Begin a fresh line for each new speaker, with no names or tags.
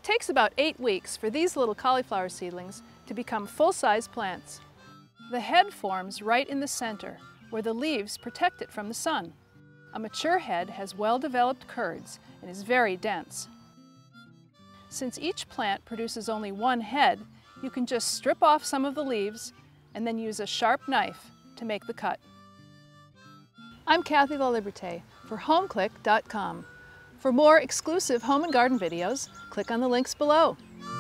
takes about 8 weeks for these little cauliflower seedlings to become full-size plants. The head forms right in the center, where the leaves protect it from the sun. A mature head has well-developed curds and is very dense. Since each plant produces only one head, you can just strip off some of the leaves and then use a sharp knife to make the cut. I'm Kathy LaLiberte for Homeclick.com. For more exclusive home and garden videos, click on the links below.